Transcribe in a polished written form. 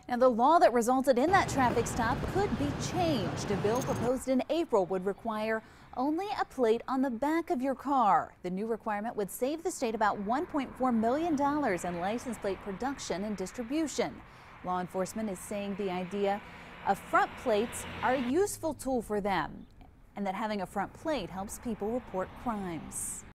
Now, the law that resulted in that traffic stop could be changed. A bill proposed in April would require only a plate on the back of your car. The new requirement would save the state about $1.4 million in license plate production and distribution. Law enforcement is saying the idea of front plates are a useful tool for them, and that having a front plate helps people report crimes.